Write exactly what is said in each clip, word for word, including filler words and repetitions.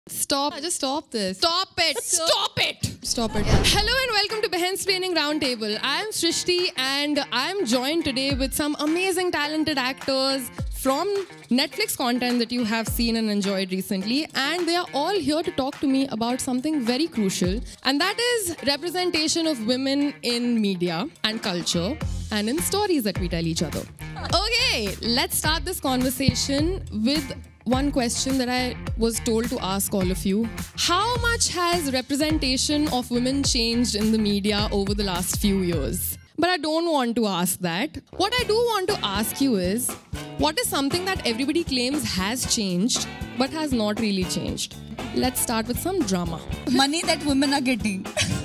Stop. Just stop this. Stop it. Stop it. Stop it. Hello and welcome to Behensplaining roundtable. I am Srishti and I am joined today with some amazing talented actors from Netflix content that you have seen and enjoyed recently, and they are all here to talk to me about something very crucial, and that is representation of women in media and culture and in stories that we tell each other. Okay, let's start this conversation with one question that I was told to ask all of you. How much has representation of women changed in the media over the last few years? But I don't want to ask that. What I do want to ask you is, what is something that everybody claims has changed but has not really changed? Let's start with some drama. Money that women are getting.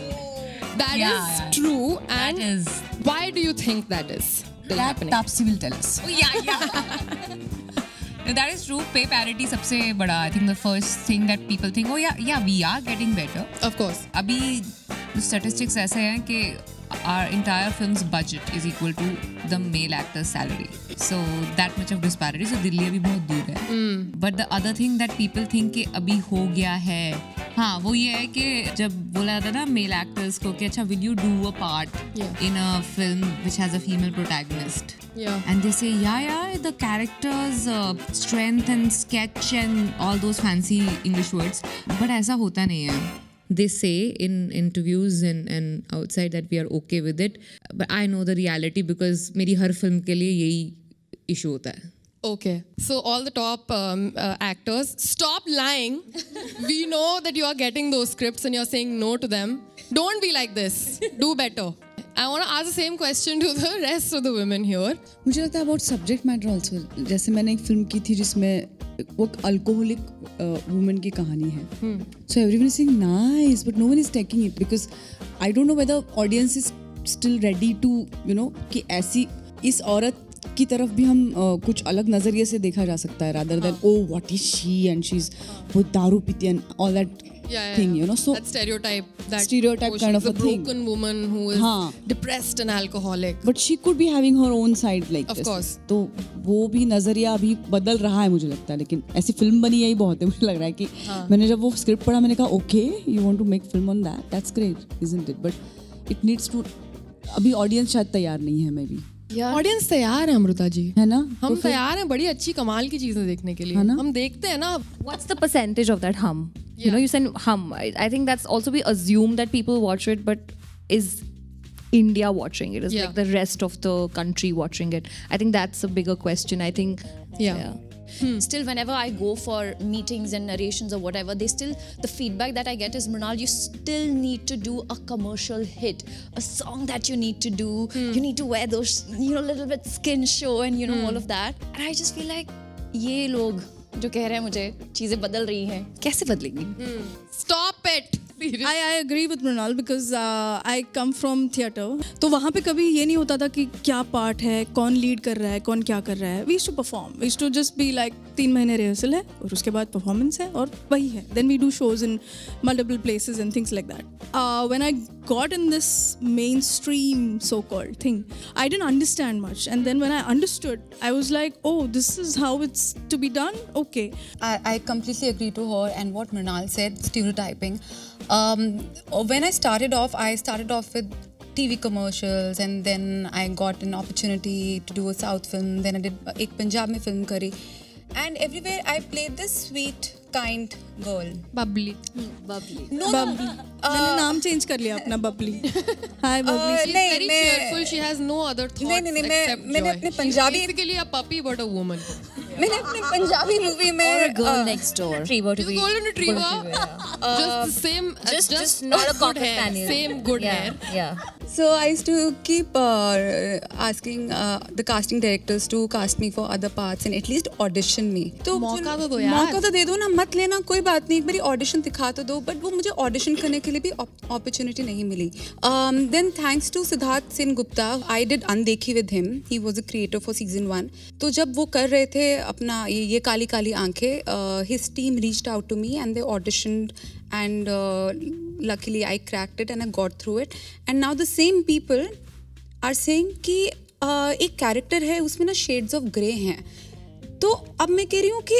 That yeah, is true. And that is. Why do you think that is still That happening? Taapsee will tell us. Oh, yeah, yeah. No, that is true. Pay parity सबसे बड़ा. I think the first thing that people think, oh yeah, yeah, we are getting better. Of course. अभी statistics ऐसे हैं कि our entire film's budget is equal to the male actor's salary. So that much of disparity. So Delhi अभी बहुत दूर है. Mm. But the other thing that people think कि अभी हो गया है, हाँ वो ये है कि जब बोला जाता ना male actors को कि अच्छा will you do a part yeah. in a film which has a female protagonist? Yeah. And they say yeah yeah the character's uh, strength and sketch and all those fancy English words. But ऐसा होता नहीं है. They say in interviews and, and outside that we are okay with it. But I know the reality because मेरी हर film के लिए यही issue होता है. Okay, so all the top um, uh, actors, stop lying. We know that you are getting those scripts and you're saying no to them. Don't be like this. Do better. I want to ask the same question to the rest of the women here. मुझे लगता है about subject matter also. जैसे मैंने एक film की थी जिसमें वो alcoholic uh, woman की कहानी है. Hmm. So everyone is saying nice, but no one is taking it because I don't know whether audience is still ready to, you know, कि ऐसी इस औरत की तरफ भी हम uh, कुछ अलग नजरिए से देखा जा सकता है rather than oh what is she and she's वो दारू पीती and all that yeah, yeah, thing, you know. So that stereotype, that stereotype oh, kind of a thing. The broken woman who is हाँ. depressed and alcoholic. But she could be having her own side like of this. Of course. तो वो भी नजरिया अभी बदल रहा है मुझे लगता है, लेकिन ऐसी फिल्म बनी यही बहुत है. मुझे लग रहा है कि हाँ. मैंने जब वो स्क्रिप्ट पढ़ा मैंने कहा okay you want to make film on that, that's great, isn't it? But it needs to, अभी ऑडियंस शायद तैयार नहीं है मे बी. ऑडियंस तैयार है अमृता जी, है ना? हम तो तैयार हैं बड़ी अच्छी कमाल की चीजें देखने के लिए. हम देखते हैं ना. What's the percentage of that hum? Yeah. You know, you said hum. I, I think that's also we assume that people watch it, but is India watching it? Is yeah. like the rest of the country watching it? I think that's a bigger question. I think. Yeah. yeah. Hmm. Still, whenever I go for meetings and narrations or whatever, they still, the feedback that I get is, Mrunal, you still need to do a commercial hit, a song that you need to do. Hmm. You need to wear those, you know, little bit skin show and, you know, hmm. all of that. And I just feel like, ये लोग जो कह रहे हैं मुझे चीजें बदल रही हैं, कैसे बदलेंगी? Hmm. Stop it. I, I agree with Mrunal because uh, I come from theatre. तो वहाँ पे कभी ये नहीं होता था कि क्या पार्ट है, कौन लीड कर रहा है, कौन क्या कर रहा है. We used to perform. We used to just be like तीन महीने रिहर्सल है और उसके बाद performance है और वही है. Then we do shows in multiple places and things like that. Uh, when I got in this mainstream so-called thing, I didn't understand much. And then when I understood, I was like, oh, this is how it's to be done? Okay. I, I completely agree to her and what Mrunal said, stereotyping. Um, when I started off, I started off with T V commercials and then I got an opportunity to do a South film. Then I did एक पंजाब में film करी. And everywhere I played this sweet, kind girl. Bubbly. Hmm, bubbly. No, bubbly. no. मैंने नाम change कर लिया अपना bubbly. Hi bubbly. She's very cheerful. She has no other thoughts नहीं, नहीं, except मैं, मैंने अपने joy. Punjabi She's basically a puppy but a woman. मैंने अपने पंजाबी मूवी में or a girl uh, next door. Retriever to She's be. a golden retriever. Uh, just the same. Just, just, just not a cocker spaniel. Same good yeah, hair. Yeah. So I used to keep uh, asking uh, the casting directors to cast me for other parts and at least audition me. तो मौका तो दो यार. मौका तो दे दो ना, मत लेना कोई बात नहीं, एक बारी audition दिखा तो दो. But वो मुझे audition करने के लिए भी opportunity नहीं मिली. Um, then thanks to Siddharth Sin Gupta, I did Undekhi with him. He was a creator for season one. तो जब वो कर रहे थे अपना ये ये काली काली आंखें, uh, his team reached out to me and they auditioned and uh, luckily I cracked it and I got through it. And now the same people are saying कि uh, एक character है उसमें ना shades of grey हैं. तो अब मैं कह रही हूँ कि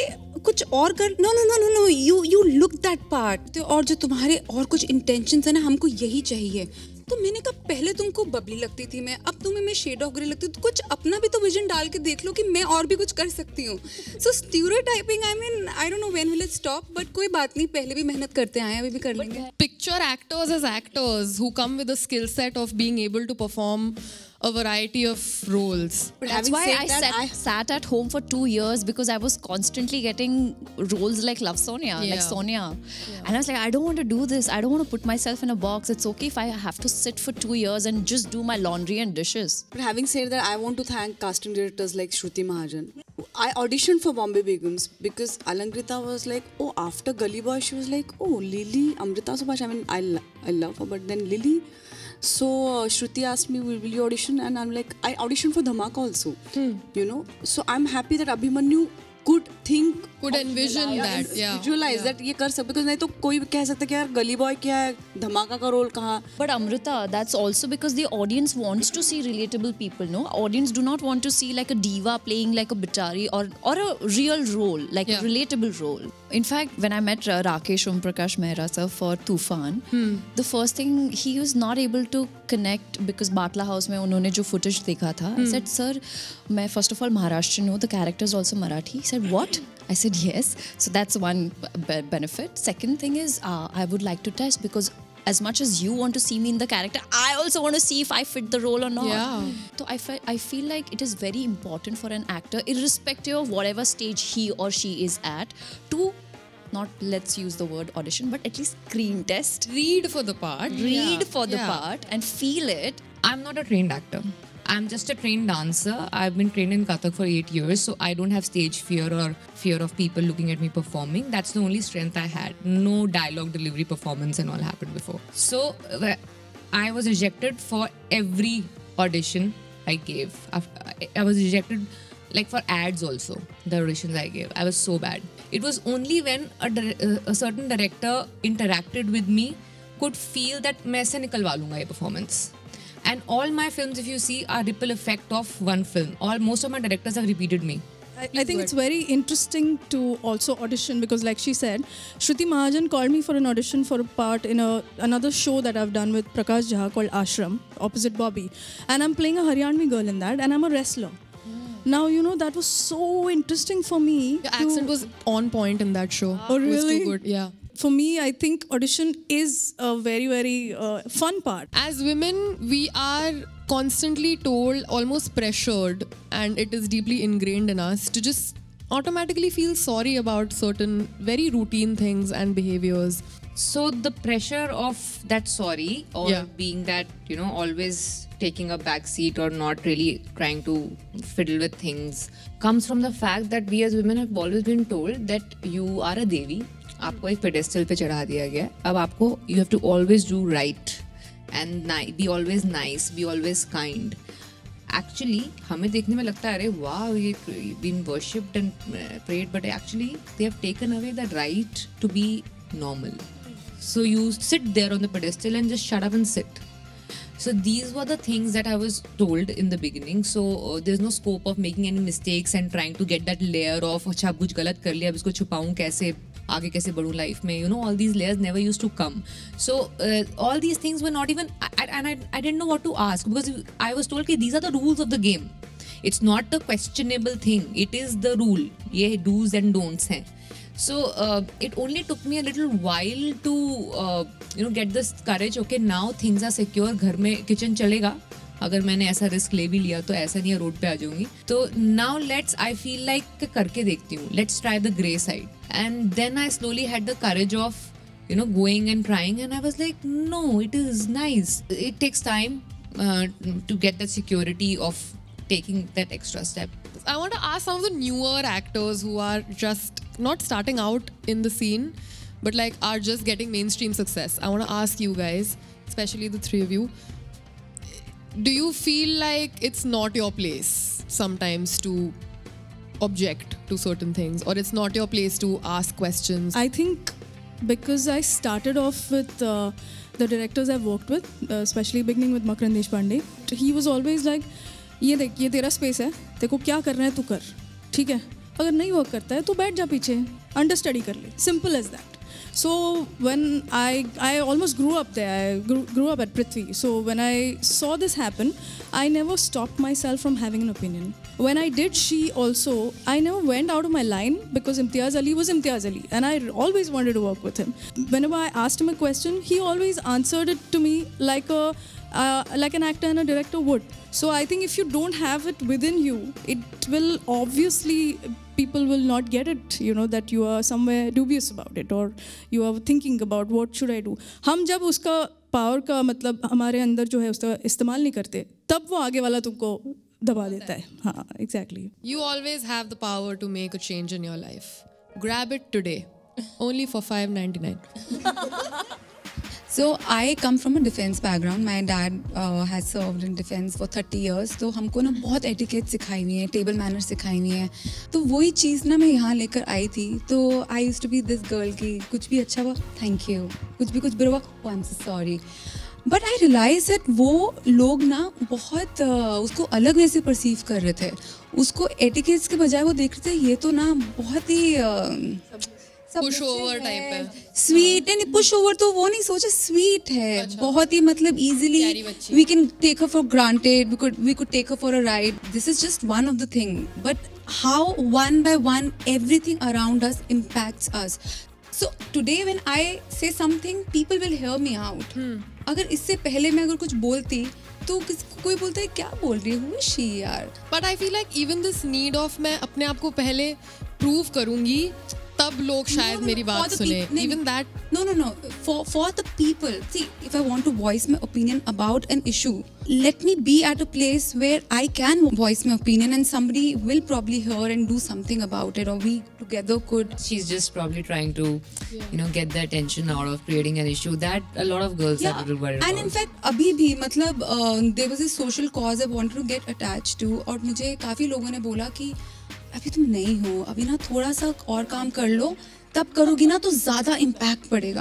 कुछ और कर, no no no no no you you look that part, और जो तुम्हारे और कुछ इंटेंशंस है ना, हमको यही चाहिए. तो मैंने कहा पहले तुमको बबली लगती थी मैं, अब तुम्हें मैं शेड ऑफ ग्रे लगती हूँ, तो कुछ अपना भी तो विजन डाल के देख लो कि मैं और भी कुछ कर सकती हूँ. So stereotyping, I mean I don't know when will it stop, but कोई बात नहीं, पहले भी मेहनत करते आए हैं, अभी भी कर लेंगे. Picture actors as actors who come with a skill set of being able to perform a variety of roles. But That's having why said I, that, sat, I sat at home for two years because I was constantly getting roles like Love Sonia, like Yeah. Sonia. And I was like, I don't want to do this. I don't want to put myself in a box. It's okay if I have to sit for two years and just do my laundry and dishes. But having said that, I want to thank casting directors like Shruti Mahajan. I auditioned for Bombay Begums because Alankrita was like, oh, after Gully Boy, she was like, oh, Lily, Amruta, Subhash. I mean, I, lo- I love her, but then Lily. So uh, Shruti asked me, will, will you audition? And I'm like, I auditioned for Dhamaka also. Hmm. You know, so I'm happy that Abhimanyu could think, Could envision that, yeah. visualize that ये कर सकते, because नहीं तो कोई कह सकता है कि यार गली बॉय क्या है, धमाका का रोल कहाँ. But Amruta, that's also because the audience wants to see relatable people, no? Audience do not want to see like a diva playing like a bitari or or a real role, like Yeah. a relatable role. In fact, when I met uh, Rakesh Om Prakash Mehra sir for Tufan, Hmm. the first thing he was not able to connect because Batla House में उन्होंने जो footage देखा था, I said, sir, मैं first of all Maharashtrian हूँ, the character is also Marathi. He said, what? I said, yes. So that's one b- benefit. Second thing is, uh, I would like to test because as much as you want to see me in the character, I also want to see if I fit the role or not. Yeah. So I, fe- I feel like it is very important for an actor, irrespective of whatever stage he or she is at, to not, let's use the word audition, but at least screen test, Read for the part. read Yeah. for the Yeah. part and feel it. I'm not a trained actor. I'm just a trained dancer. I've been trained in Kathak for eight years, so I don't have stage fear or fear of people looking at me performing. That's the only strength I had. No dialogue delivery performance and all happened before. So uh, I was rejected for every audition I gave. After- I was rejected like for ads also, the auditions I gave. I was so bad. It was only when a, dir- uh, a certain director interacted with me could feel that मैं ऐसे निकलवा लूँगा ये performance. And all my films, if you see, are ripple effect of one film. All most of my directors have repeated me. I, I think it's very interesting to also audition because, like she said, Shruti Mahajan called me for an audition for a part in a another show that I've done with Prakash Jha called Ashram, opposite Bobby. And I'm playing a Haryanvi girl in that, and I'm a wrestler. Now, you know, that was so interesting for me. Your to- accent was on point in that show. Oh, It was really? too good. Yeah. For me, I think audition is a very, very uh, fun part. As women, we are constantly told, almost pressured, and it is deeply ingrained in us to just automatically feel sorry about certain very routine things and behaviors. So the pressure of that sorry or Yeah. being that, you know, always taking a back seat or not really trying to fiddle with things comes from the fact that we as women have always been told that you are a devi. आपको एक pedestal पे चढ़ा दिया गया. अब आपको you have to always do right and ni- be always nice, be always kind. Actually, हमें देखने में लगता है अरे wow, ये been worshipped and uh, prayed, but actually they have taken away the right to be normal. So you sit there on the pedestal and just shut up and sit. So these were the things that I was told in the beginning. So uh, there's no scope of making any mistakes and trying to get that layer of अच्छा कुछ गलत कर लिया अब इसको छुपाऊं कैसे आगे कैसे बढ़ूं life में, you know, all these layers never used to come. So uh, all these things were not even I, I, and I, I didn't know what to ask because I was told that these are the rules of the game. It's not a questionable thing. It is the rule. ये do's and don'ts हैं. So uh, it only took me a little while to uh, you know get this courage. Okay, now things are secure. घर में kitchen चलेगा. अगर मैंने ऐसा risk ले भी लिया तो ऐसा नहीं है रोड पे आ जाऊंगी. तो now let's I feel like करके देखती हूँ. Let's try the grey side. And then I slowly had the courage of you know going and trying. And I was like, no, it is nice. It takes time uh, to get that security of taking that extra step. I want to ask some of the newer actors who are just not starting out in the scene, but like are just getting mainstream success. I want to ask you guys, especially the three of you, do you feel like it's not your place sometimes to object to certain things, or it's not your place to ask questions? I think because I started off with uh, the directors I've worked with, uh, especially beginning with Makran Deshpande, he was always like, ये देख ये तेरा space है, देखो क्या करना है तू कर, ठीक है, अगर नहीं वर्क करता है तो बैठ जा पीछे, अंडर स्टडी कर ले, simple as that. So when I I almost grew up there, I grew, grew up at Prithvi. So when I saw this happen, I never stopped myself from having an opinion. When I did She also, I never went out of my line because Imtiaz Ali was Imtiaz Ali and I always wanted to work with him. Whenever I asked him a question, he always answered it to me like a uh, like an actor and a director would. So I think if you don't have it within you, it will obviously, people will not get it, you know, that you are somewhere dubious about it or you are thinking about what should I do. हम जब उसका power का मतलब हमारे अंदर जो है उसका इस्तेमाल नहीं करते, तब वो आगे वाला तुमको दबा देता है. हाँ, exactly. You always have the power to make a change in your life. Grab it today, only for five ninety-nine. So I come from a defense background. My dad uh, has served in defense for thirty years. तो हमको ना बहुत etiquette सिखाई हुई है, table manners सिखाई हुई है. तो वही चीज़ ना मैं यहाँ लेकर आई थी. तो I used to be this girl कि कुछ भी अच्छा हुआ, thank you. कुछ भी कुछ बुरा हुआ, oh I'm so sorry. But I realized that वो लोग ना बहुत uh, उसको अलग वैसे परसीव कर रहे थे. उसको etiquettes के बजाय वो देख रहे थे ये तो ना बहुत ही uh, पुश ओवर टाइप है, स्वीट. नहीं, पुश ओवर तो वो नहीं सोचा, स्वीट है. अच्छा. बहुत ही मतलब easily we can take her for granted, we could we could take her for a ride. This is just one of the thing, but how one by one everything around us impacts us. So today when I say something people will hear me out. अगर इससे पहले मैं अगर कुछ बोलती तो कोई बोलता है क्या बोल रही है शी यार. But I feel like even this need of मैं अपने आप को पहले प्रूव करूंगी तब लोग शायद मेरी बात सुने. Even that. No, no, no. For for the people. See, if I want to voice my opinion about an issue, let me be at a place where I can voice my opinion and somebody will probably hear and do something about it, or we together could. She's just probably trying to, yeah. you know, get the attention out of creating an issue that a lot of girls yeah. are a little worried and about. in fact, अभी भी मतलब uh, there was a social cause I wanted to get attached to, और मुझे काफी लोगों ने बोला कि अभी तुम नहीं हो, अभी ना थोड़ा सा और काम कर लो, तब करोगी ना तो ज्यादा इम्पैक्ट पड़ेगा.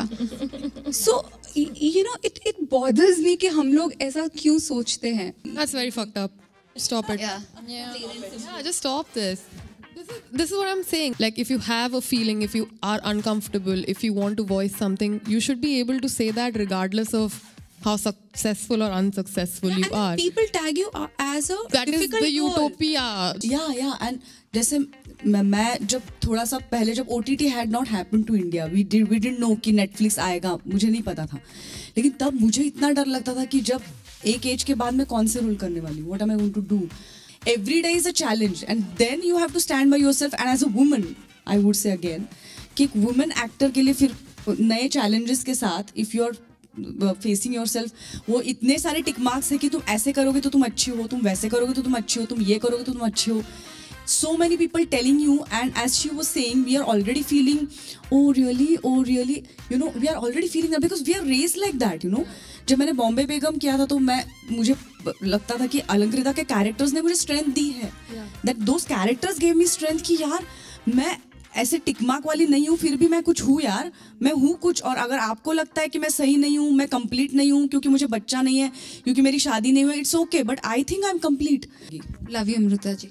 So you know it it bothers me कि हम लोग ऐसा क्यों सोचते हैं. That's very fucked up. Stop it. Yeah. Yeah. Yeah, just stop this. This is, this is what I'm saying. Like, if you have a feeling, if you are uncomfortable, if you want to voice something, you should be able to say that regardless of how successful or unsuccessful yeah, you and are. People tag you as a that is the goal. utopia. Yeah, yeah. And जैसे मैं मैं जब थोड़ा सा पहले जब O T T had not happened to India, we did we didn't know कि Netflix आएगा, मुझे नहीं पता था. लेकिन तब मुझे इतना डर लगता था कि जब एक एज के बाद मैं कौन से रोल करने वाली हूँ, what am I going to do? Every day is a challenge, and then you have to stand by yourself. And as a woman, I would say again, कि एक woman actor के लिए फिर नए challenges के साथ, if you are facing yourself, वो इतने सारे टिक मार्क्स है कि तुम ऐसे करोगे तो तुम अच्छी हो, तुम वैसे करोगे तो तुम अच्छी हो, तुम ये करोगे तो तुम अच्छी हो. So many people telling you, and as she was saying, we are already feeling, oh really, oh really, you know, we are already feeling that because we are raised like that, you know. जब मैंने बॉम्बे बेगम किया था तो मैं मुझे लगता था कि अलंकृता के कैरेक्टर्स ने मुझे स्ट्रेंथ दी है. That those characters gave me strength कि यार मैं ऐसे टिकमार्क वाली नहीं हूँ, फिर भी मैं कुछ हूँ यार, मैं हूँ कुछ. और अगर आपको लगता है कि मैं सही नहीं हूँ, मैं कंप्लीट नहीं हूँ क्योंकि मुझे बच्चा नहीं है, क्योंकि मेरी शादी नहीं हुई, it's okay, but I think I am complete. Love you Amrita ji.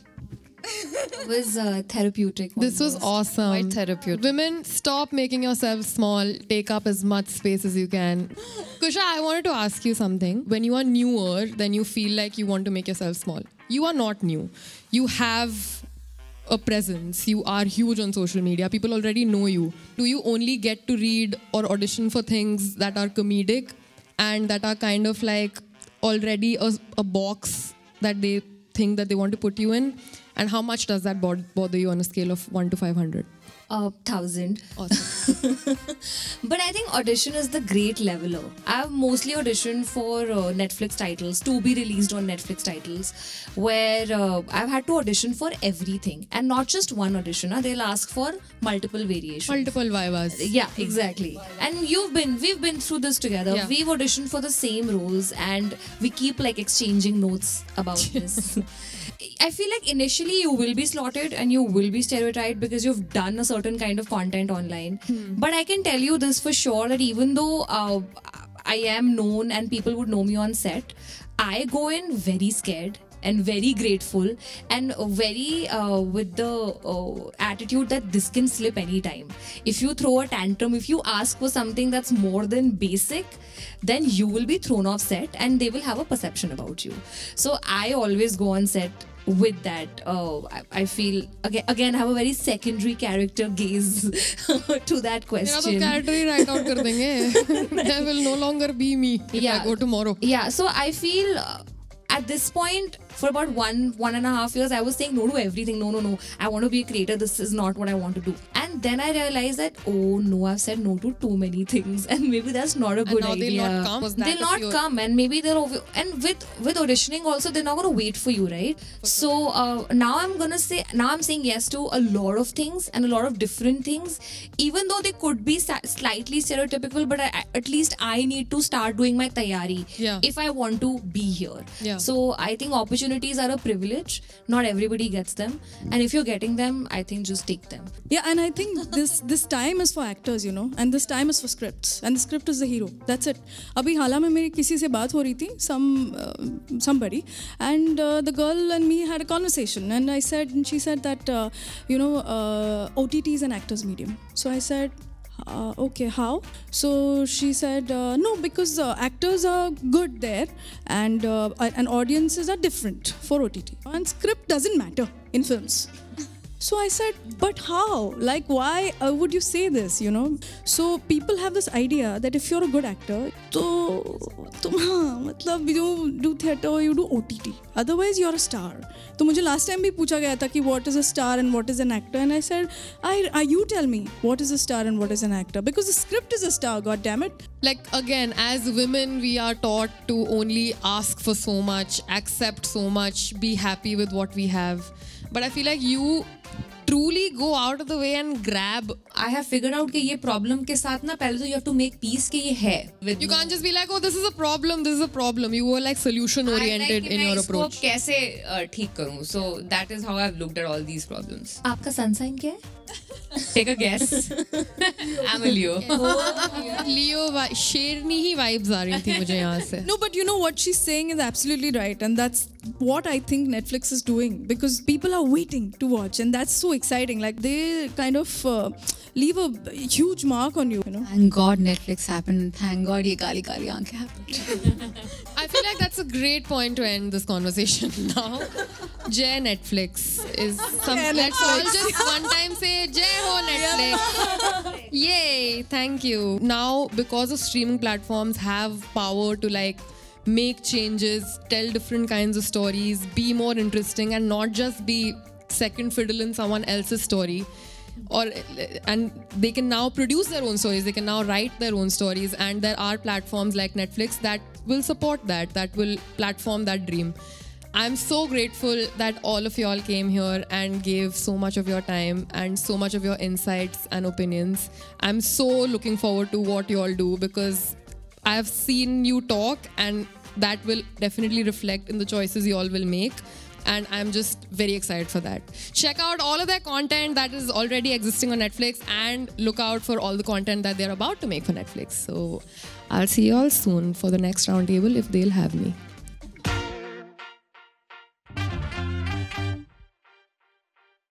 It was uh, therapeutic. This was awesome. Quite therapeutic. Women, stop making yourself small. Take up as much space as you can. Kusha, I wanted to ask you something. When you are newer, then you feel like you want to make yourself small. You are not new. You have a presence. You are huge on social media. People already know you. Do you only get to read or audition for things that are comedic and that are kind of like already a, a box that they think that they want to put you in? And how much does that bother you on a scale of one to five hundred? A thousand. Awesome. But I think audition is the great leveler. I've mostly auditioned for uh, Netflix titles, to be released on Netflix titles, where uh, I've had to audition for everything. And not just one audition, uh, they'll ask for multiple variations. Multiple vivas. Yeah, exactly. And you've been, we've been through this together. Yeah. We've auditioned for the same roles and we keep like exchanging notes about this. I feel like initially you will be slotted and you will be stereotyped because you've done a certain kind of content online. Hmm. But I can tell you this for sure, that even though uh, I am known and people would know me on set, I go in very scared and very grateful and very uh, with the uh, attitude that this can slip anytime. If you throw a tantrum, if you ask for something that's more than basic, then you will be thrown off set and they will have a perception about you. So I always go on set with that. uh, I, I feel again, again I have a very secondary character gaze to that question. character ही write out कर देंगे. There will no longer be me if Yeah. I go tomorrow. Yeah, so I feel uh, at this point, for about one, one and a half years, I was saying no to everything. No, no, no. I want to be a creator. This is not what I want to do. And then I realized that, oh no, I've said no to too many things. And maybe that's not a good now idea. they'll not come. Was that They'll of not your- come. And maybe they're, over- and with, with auditioning also, they're not going to wait for you, right? So uh, now I'm going to say, now I'm saying yes to a lot of things and a lot of different things. Even though they could be sa- slightly stereotypical, but I, at least I need to start doing my tayari Yeah. if I want to be here. Yeah. So I think opportunities are a privilege. Not everybody gets them. And if you're getting them, I think just take them. Yeah, and I think this this time is for actors, you know, and this time is for scripts, and the script is the hero. That's it. अभी हाल में मेरी किसी से बात हो रही थी, some uh, somebody, and uh, the girl and me had a conversation, and I said, and she said that uh, you know, uh, O T T is an actor's medium. So I said, uh, okay, how? So she said, uh, no, because uh, actors are good there, and uh, and audiences are different for O T T, and script doesn't matter in films. So I said, but how? Like, why uh, would you say this, you know? So people have this idea that if you're a good actor, तो तुम हाँ मतलब you do theatre or you do O T T. Otherwise, you're a star. तो मुझे last time भी पूछा गया था कि what is a star and what is an actor, and I said, I, I you tell me what is a star and what is an actor, because the script is a star. God damn it. Like again, as women, we are taught to only ask for so much, accept so much, be happy with what we have. But I feel like you truly go out of the way and grab. I have figured out कि ये problem के साथ ना पहले तो you have to make peace कि ये है. With You can't just be like, oh, this is a problem, this is a problem. You were like solution oriented in your approach. कैसे uh, ठीक करूँ? So that is how I've looked at all these problems. आपका sun sign क्या है? Take a guess. I'm a Leo. Leo, vi- शेरनी ही vibes आ रही थी मुझे यहाँ से. No, but you know what she's saying is absolutely right, and that's what I think Netflix is doing, because people are waiting to watch, and that's so exciting. Like they kind of uh, leave a huge mark on you, you know. Thank God Netflix happened. Thank God Yeh Kaali Kaali Ankhein happened. I feel like that's a great point to end this conversation now. Jai Netflix is some. Jai Let's all Netflix. just one time say Jai ho Netflix. Yay! Thank you. Now, because of streaming platforms have power to like make changes, tell different kinds of stories, be more interesting, and not just be second fiddle in someone else's story. Or and they can now produce their own stories, they can now write their own stories, and there are platforms like Netflix that will support that, that will platform that dream. I'm so grateful that all of y'all came here and gave so much of your time and so much of your insights and opinions. I'm so looking forward to what y'all do, because I have seen you talk, and that will definitely reflect in the choices y'all will make. And I'm just very excited for that. Check out all of their content that is already existing on Netflix, and look out for all the content that they're about to make for Netflix. So I'll see you all soon for the next roundtable if they'll have me.